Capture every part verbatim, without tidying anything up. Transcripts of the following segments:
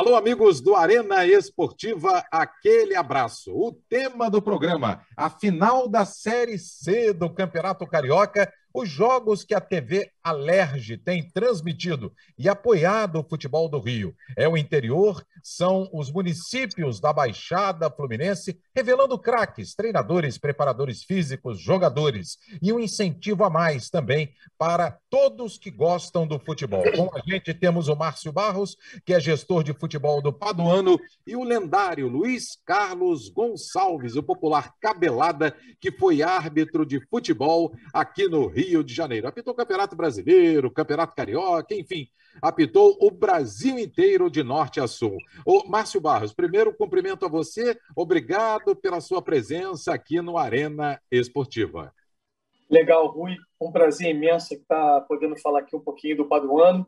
Alô, amigos do Arena Esportiva, aquele abraço. O tema do programa, a final da Série C do Campeonato Carioca, os jogos que a T V Alerj tem transmitido e apoiado o futebol do Rio. É o interior, são os municípios da Baixada Fluminense, revelando craques, treinadores, preparadores físicos, jogadores e um incentivo a mais também para todos que gostam do futebol. Com a gente temos o Márcio Barros, que é gestor de futebol do Paduano, e o lendário Luiz Carlos Gonçalves, o popular Cabelada, que foi árbitro de futebol aqui no Rio de Janeiro. Apitou o Campeonato Brasileiro, Campeonato Carioca, enfim, apitou o Brasil inteiro de norte a sul. Ô, Márcio Barros, primeiro cumprimento a você, obrigado pela sua presença aqui no Arena Esportiva. Legal, Rui, um prazer imenso estar podendo falar aqui um pouquinho do Paduano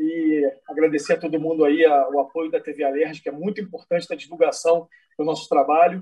e agradecer a todo mundo aí a, o apoio da T V Alerj, que é muito importante na divulgação do nosso trabalho,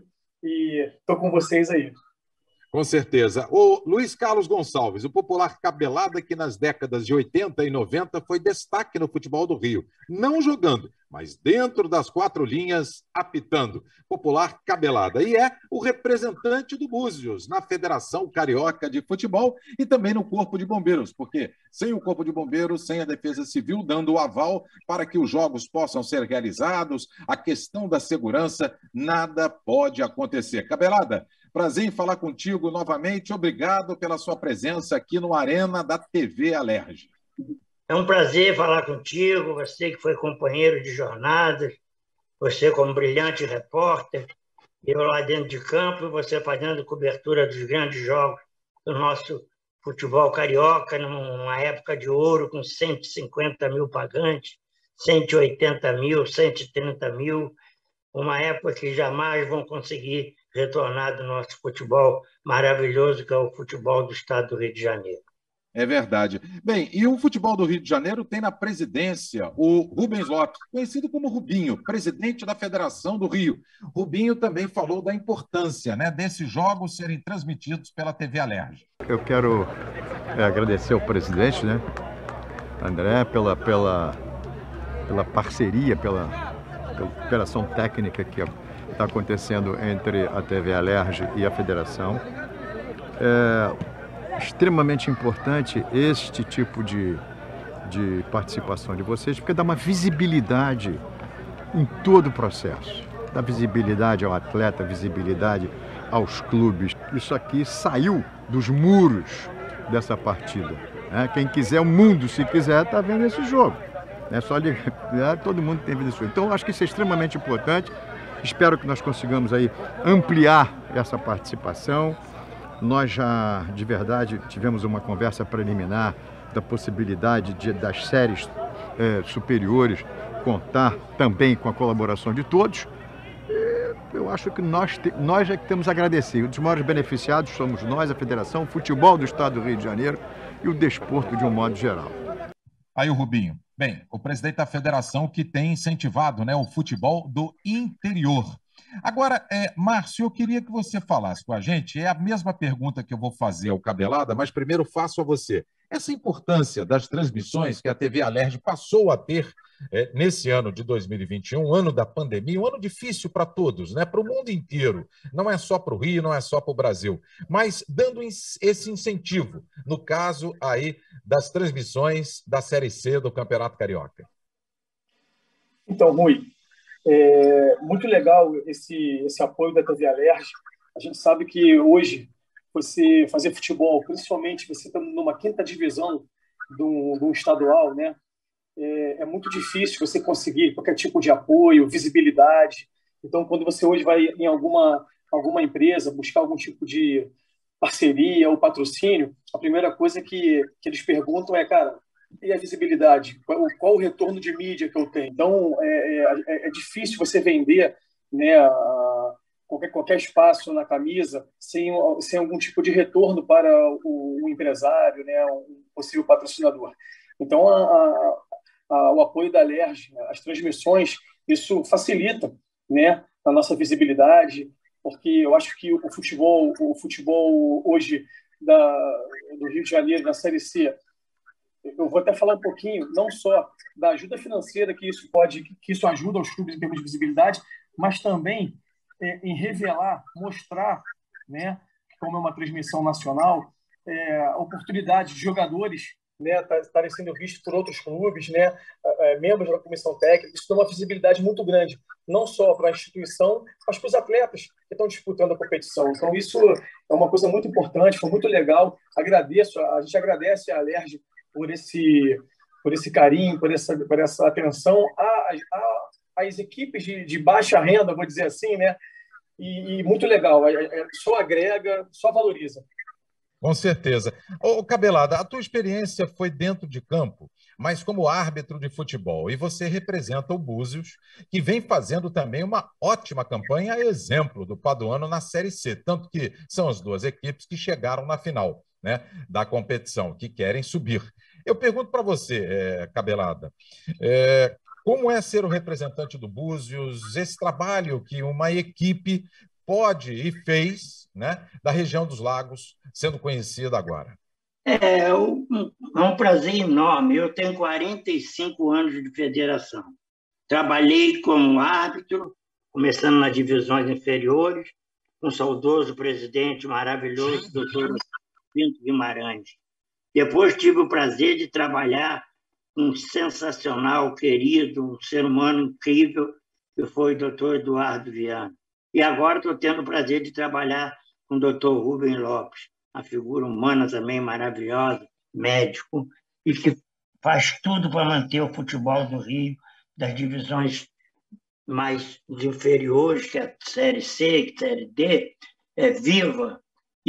e estou com vocês aí. Com certeza. O Luiz Carlos Gonçalves, o popular Cabelada, que nas décadas de oitenta e noventa foi destaque no futebol do Rio, não jogando, mas dentro das quatro linhas, apitando. Popular Cabelada. E é o representante do Búzios na Federação Carioca de Futebol e também no Corpo de Bombeiros, porque sem o Corpo de Bombeiros, sem a Defesa Civil dando o aval para que os jogos possam ser realizados, a questão da segurança, nada pode acontecer. Cabelada, prazer em falar contigo novamente. Obrigado pela sua presença aqui no Arena da T V Alerj. É um prazer falar contigo, você que foi companheiro de jornadas, você como brilhante repórter, eu lá dentro de campo e você fazendo cobertura dos grandes jogos do nosso futebol carioca, numa época de ouro com cento e cinquenta mil pagantes, cento e oitenta mil, cento e trinta mil, uma época que jamais vão conseguir retornar do nosso futebol maravilhoso, que é o futebol do estado do Rio de Janeiro. É verdade. Bem, e o futebol do Rio de Janeiro tem na presidência o Rubens Lopes, conhecido como Rubinho, presidente da Federação do Rio. Rubinho também falou da importância, né, desses jogos serem transmitidos pela T V Alerj. Eu quero é, agradecer ao presidente, né, André, pela, pela, pela parceria, pela, pela operação técnica que está acontecendo entre a T V Alerj e a Federação. É extremamente importante este tipo de, de participação de vocês, porque dá uma visibilidade em todo o processo. Dá visibilidade ao atleta, visibilidade aos clubes. Isso aqui saiu dos muros dessa partida, né? Quem quiser, o mundo, se quiser, está vendo esse jogo. É só ligar, todo mundo tem visto isso. Então, eu acho que isso é extremamente importante. Espero que nós consigamos aí ampliar essa participação. Nós já, de verdade, tivemos uma conversa preliminar da possibilidade de, das séries é, superiores contar também com a colaboração de todos. E eu acho que nós, te, nós é que temos a agradecer. Um dos maiores beneficiados somos nós, a Federação, o futebol do Estado do Rio de Janeiro e o desporto de um modo geral. Aí o Rubinho. Bem, o presidente da Federação que tem incentivado, né, o futebol do interior. Agora, é, Márcio, eu queria que você falasse com a gente, é a mesma pergunta que eu vou fazer ao Cabelada, mas primeiro faço a você. Essa importância das transmissões que a T V Alerj passou a ter é, nesse ano de dois mil e vinte e um, ano da pandemia, um ano difícil para todos, né? Para o mundo inteiro, não é só para o Rio, não é só para o Brasil, mas dando esse incentivo, no caso aí das transmissões da Série C do Campeonato Carioca. Então, Rui, é muito legal esse, esse apoio da T V Alerj. A gente sabe que hoje você fazer futebol, principalmente você está numa quinta divisão de um, de um estadual, né? É, é muito difícil você conseguir qualquer tipo de apoio, visibilidade. Então, quando você hoje vai em alguma, alguma empresa buscar algum tipo de parceria ou patrocínio, a primeira coisa que, que eles perguntam é, cara, e a visibilidade? Qual, qual o retorno de mídia que eu tenho? Então, é, é, é difícil você vender, né, a, qualquer, qualquer espaço na camisa sem, sem algum tipo de retorno para o, o empresário, né, um possível patrocinador. Então, a, a, a, o apoio da Alerj, as transmissões, isso facilita, né, a nossa visibilidade, porque eu acho que o futebol, o futebol hoje da, do Rio de Janeiro, na Série C, eu vou até falar um pouquinho, não só da ajuda financeira que isso pode, que isso ajuda aos clubes em termos de visibilidade, mas também é, em revelar, mostrar, né, como é uma transmissão nacional, é, a oportunidade de jogadores, né, estarem sendo vistos por outros clubes, né, é, membros da comissão técnica. Isso dá uma visibilidade muito grande, não só para a instituição, mas para os atletas que estão disputando a competição. Então, isso é uma coisa muito importante, foi muito legal. Agradeço, a gente agradece a Alerj por esse, por esse carinho, por essa, por essa atenção às equipes de, de baixa renda, vou dizer assim, né? E, e muito legal, só agrega, só valoriza. Com certeza. Ô, Cabelada, a tua experiência foi dentro de campo, mas como árbitro de futebol, e você representa o Búzios, que vem fazendo também uma ótima campanha, a exemplo do Paduano na Série C, tanto que são as duas equipes que chegaram na final, né, da competição, que querem subir. Eu pergunto para você, é, Cabelada, é, como é ser o representante do Búzios, esse trabalho que uma equipe pode e fez, né, da região dos Lagos, sendo conhecida agora? É um, é um prazer enorme. Eu tenho quarenta e cinco anos de federação. Trabalhei como árbitro, começando nas divisões inferiores, com o saudoso presidente maravilhoso, doutor Pinto Guimarães. Depois tive o prazer de trabalhar com um sensacional, querido, um ser humano incrível, que foi o doutor Eduardo Viana. E agora estou tendo o prazer de trabalhar com o doutor Rubem Lopes, uma figura humana também maravilhosa, médico, e que faz tudo para manter o futebol do Rio, das divisões mais inferiores, que é a Série C, a Série D, é viva,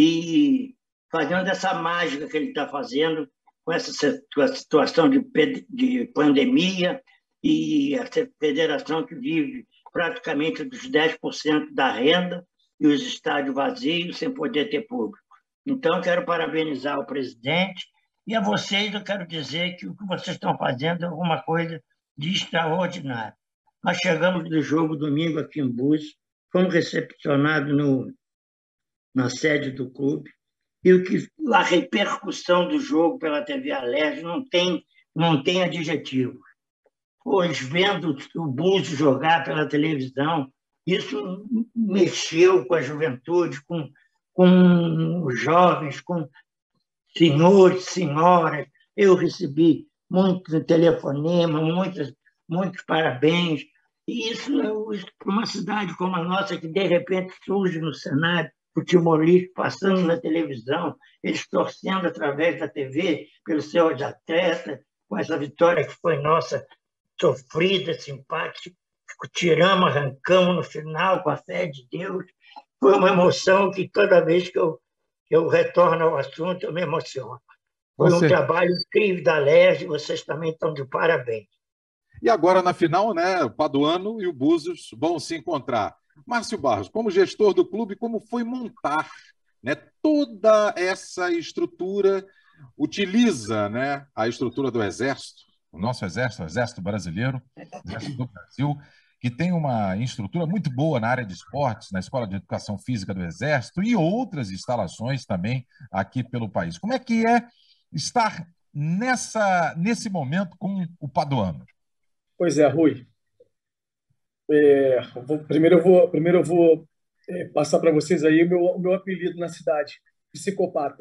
e fazendo essa mágica que ele está fazendo com essa situação de, de pandemia e essa federação que vive praticamente dos dez por cento da renda e os estádios vazios sem poder ter público. Então, quero parabenizar o presidente e a vocês eu quero dizer que o que vocês estão fazendo é alguma coisa de extraordinário. Nós chegamos do jogo domingo aqui em Búzios, fomos recepcionados no, na sede do clube, e o que, a repercussão do jogo pela T V Alerj não tem, não tem adjetivo. Pois, vendo o Búzios jogar pela televisão, isso mexeu com a juventude, com, com os jovens, com senhores, senhoras. Eu recebi muitos telefonemas, muitos, muitos parabéns. E isso, para uma cidade como a nossa, que de repente surge no cenário, o Timor-Leste passando na televisão, eles torcendo através da T V pelos seus atletas, com essa vitória que foi nossa, sofrida, simpática, tiramos, arrancamos no final com a fé de Deus. Foi uma emoção que toda vez que eu, que eu retorno ao assunto, eu me emociono. Foi um trabalho incrível da Alerj, vocês também estão de parabéns. E agora, na final, né, o Paduano e o Búzios vão se encontrar. Márcio Barros, como gestor do clube, como foi montar, né, toda essa estrutura? Utiliza, né, a estrutura do Exército, o nosso Exército, o Exército Brasileiro, o Exército do Brasil, que tem uma estrutura muito boa na área de esportes, na Escola de Educação Física do Exército e outras instalações também aqui pelo país. Como é que é estar nessa, nesse momento com o Paduano? Pois é, Rui. É, vou, primeiro eu vou, primeiro eu vou é, passar para vocês aí o meu, o meu apelido na cidade, psicopata.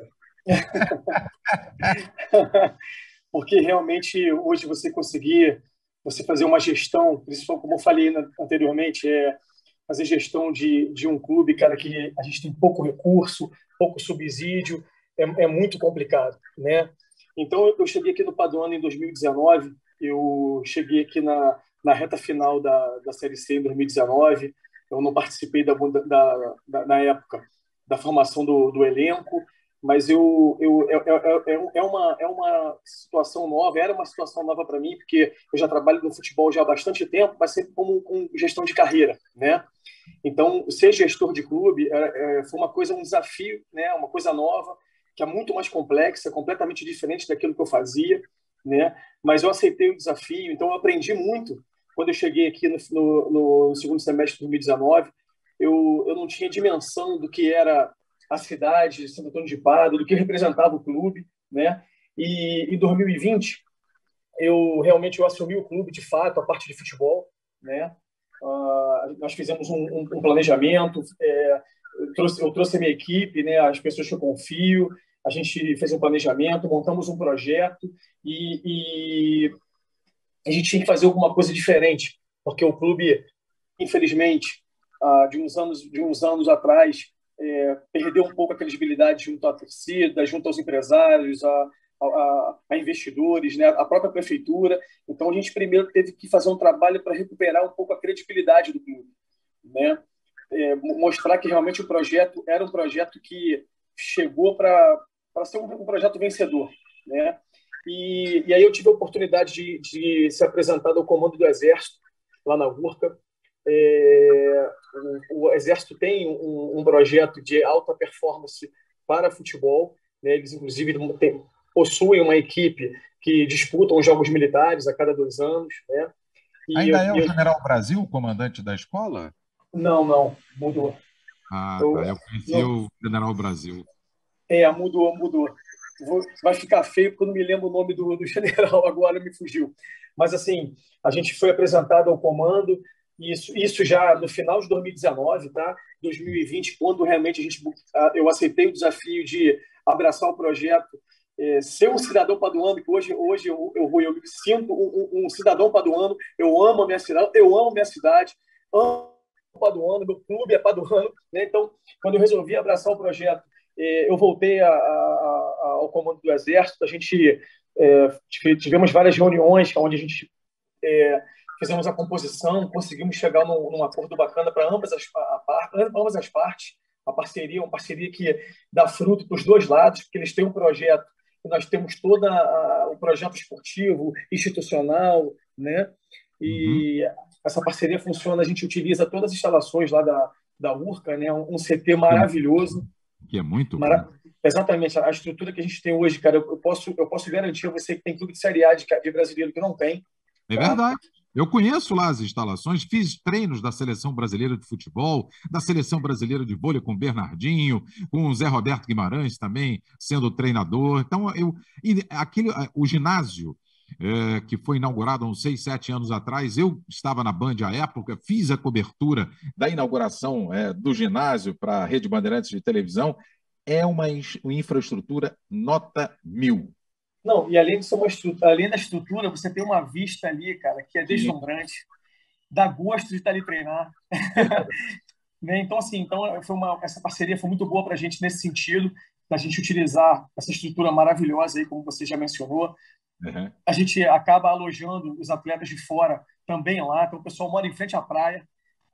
Porque realmente hoje você conseguir você fazer uma gestão, principalmente como eu falei anteriormente, é fazer gestão de, de um clube, cara, que a gente tem pouco recurso, pouco subsídio, é, é muito complicado, né? Então eu cheguei aqui no Paduano em dois mil e dezenove, eu cheguei aqui na, na reta final da, da Série C em dois mil e dezenove, eu não participei da, da, da, na época da formação do, do elenco, mas eu, eu, é, é, é, uma, é uma situação nova, era uma situação nova para mim, porque eu já trabalho no futebol já há bastante tempo, mas sempre como com gestão de carreira, né? Então, ser gestor de clube é, é, foi uma coisa, um desafio, né? Uma coisa nova, que é muito mais complexa, completamente diferente daquilo que eu fazia, né? Mas eu aceitei o desafio, então eu aprendi muito. Quando eu cheguei aqui no, no, no segundo semestre de dois mil e dezenove, eu, eu não tinha dimensão do que era a cidade de Santo Antônio de Padre, do que representava o clube, né? E em dois mil e vinte, eu realmente eu assumi o clube, de fato, a parte de futebol, né? Uh, nós fizemos um, um, um planejamento, é, eu, trouxe, eu trouxe a minha equipe, né, as pessoas que eu confio, a gente fez um planejamento, montamos um projeto e, e a gente tinha que fazer alguma coisa diferente, porque o clube, infelizmente, uh, de, uns anos, de uns anos atrás, é, perdeu um pouco a credibilidade junto à torcida, junto aos empresários, a A, a investidores, né, a própria prefeitura. Então, a gente primeiro teve que fazer um trabalho para recuperar um pouco a credibilidade do clube, né? É, mostrar que realmente o projeto era um projeto que chegou para ser um, um projeto vencedor, né? E, e aí eu tive a oportunidade de, de ser apresentado ao comando do Exército, lá na Urca. É, o, o Exército tem um, um projeto de alta performance para futebol, né? Eles, inclusive, têm possuem uma equipe que disputa os Jogos Militares a cada dois anos, né? E Ainda eu, é o eu... General Brasil, o comandante da escola? Não, não, mudou. Ah, eu, tá. Eu conheci não... o General Brasil. É, mudou, mudou. Vou... Vai ficar feio porque eu não me lembro o nome do, do general, agora me fugiu. Mas, assim, a gente foi apresentado ao comando, isso, isso já no final de dois mil e dezenove, tá? dois mil e vinte, quando realmente a gente, eu aceitei o desafio de abraçar o projeto, É, ser um cidadão paduano, que hoje, hoje eu, eu, eu me sinto um, um, um cidadão paduano, eu amo a minha cidade, eu amo a minha cidade, amo o Paduano, meu clube é paduano, né? Então, quando eu resolvi abraçar o projeto, é, eu voltei a, a, a, ao comando do Exército, a gente é, tivemos várias reuniões onde a gente é, fizemos a composição, conseguimos chegar num, num acordo bacana para ambas as, a, a, ambas as partes, a parceria, uma parceria que dá fruto para os dois lados, porque eles têm um projeto. Nós temos todo o projeto esportivo, institucional, né? E uhum. essa parceria funciona, a gente utiliza todas as instalações lá da, da Urca, né? Um C T maravilhoso. Que é muito Mara... bom. Exatamente, a estrutura que a gente tem hoje, cara, eu posso, eu posso garantir a você que tem clube de Série A de, de brasileiro que não tem. É tá? Verdade. Eu conheço lá as instalações, fiz treinos da Seleção Brasileira de Futebol, da Seleção Brasileira de Vôlei com o Bernardinho, com o Zé Roberto Guimarães também sendo treinador. Então, eu, e aquele, o ginásio é, que foi inaugurado há uns seis, sete anos atrás, eu estava na Band à época, fiz a cobertura da inauguração é, do ginásio para a Rede Bandeirantes de televisão. É uma, uma infraestrutura nota mil. Não, e além, de ser uma estrutura, além da estrutura, você tem uma vista ali, cara, que é deslumbrante, dá gosto de estar ali treinar. Né? Então, assim, então, foi uma, essa parceria foi muito boa para a gente nesse sentido, da gente utilizar essa estrutura maravilhosa aí, como você já mencionou. Uhum. A gente acaba alojando os atletas de fora também lá, então o pessoal mora em frente à praia.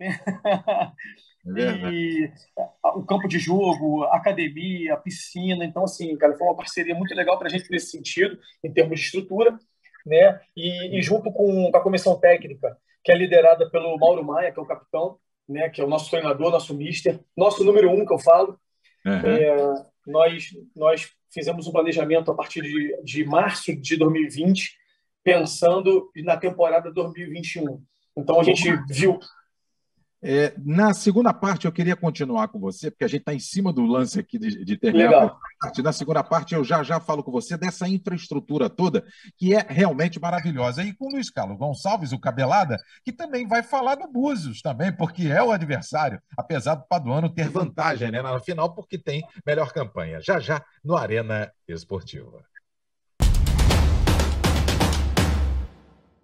E o campo de jogo, academia, piscina. Então, assim, cara, foi uma parceria muito legal para a gente nesse sentido, em termos de estrutura, né? E, e junto com a comissão técnica, que é liderada pelo Mauro Maia, que é o capitão, né? Que é o nosso treinador, nosso mister, nosso número um, que eu falo. Uhum. É, nós, nós fizemos um planejamento a partir de, de março de dois mil e vinte, pensando na temporada dois mil e vinte e um. Então, a gente viu... É, na segunda parte, eu queria continuar com você, porque a gente está em cima do lance aqui de, de terminar. Legal. A parte. Na segunda parte, eu já já falo com você dessa infraestrutura toda, que é realmente maravilhosa. E com o Luiz Carlos Gonçalves, o Cabelada, que também vai falar do Búzios também, porque é o adversário, apesar do Paduano ter vantagem, né, na final, porque tem melhor campanha. Já já no Arena Esportiva.